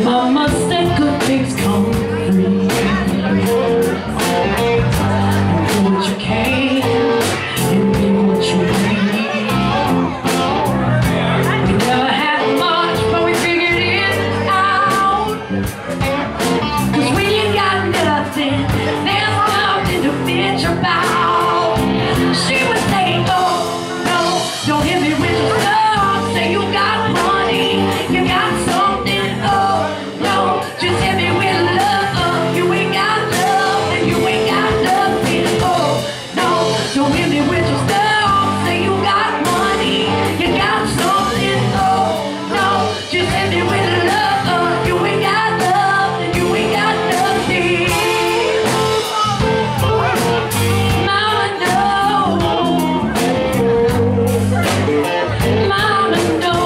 Mama said good things come free. Do what you can and be what you need. We never had much, but we figured it out. 'Cause when you got nothing, there's nothing to bitch about. She would say, oh no, don't hit me with your stuff. Say you got money, you got something. Oh no, just hit me with love. You ain't got love and you ain't got nothing. Oh no, don't hit me with your stuff. Say you got money, you got something. Oh no, just hit me with love. You ain't got love and you ain't got nothing. Mama, no. Mama, no.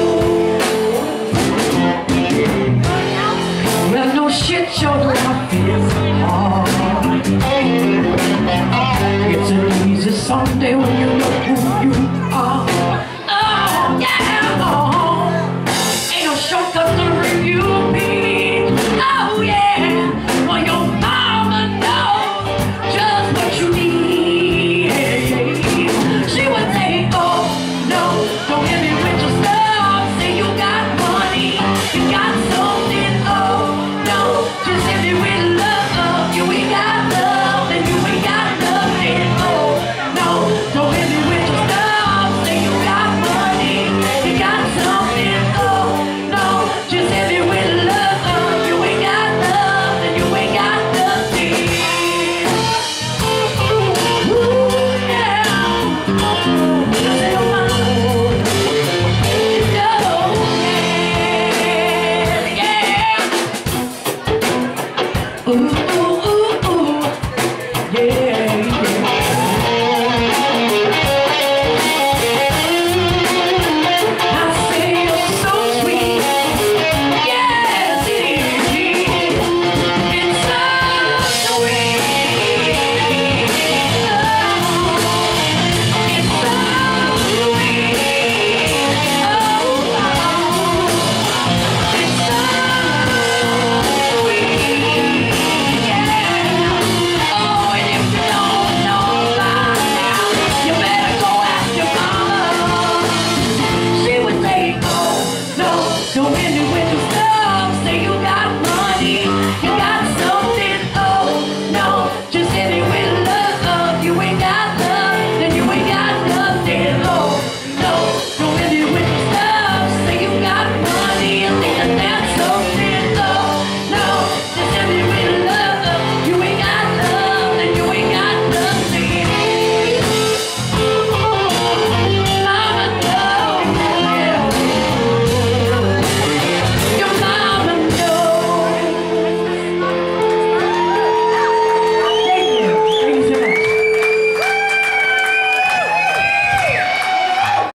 Well, no shit, your life is hard. It's an easy Sunday when you know who you are. Oh, yeah, oh. Ain't no shortcut to review me. Oh, yeah. Well, your mama knows just what you need. She would say, oh, no, don't hit me with your stuff. Say you got money, you got something. Oh, no, just hit me with love. You ain't got love and you ain't got nothing. Oh, no, don't hit me with your stuff. Say you got money, you got something. Oh, no, just hit me with love. You ain't got love and you ain't got nothing. Ooh, yeah. Say, oh, mama. Yeah, yeah. Ooh.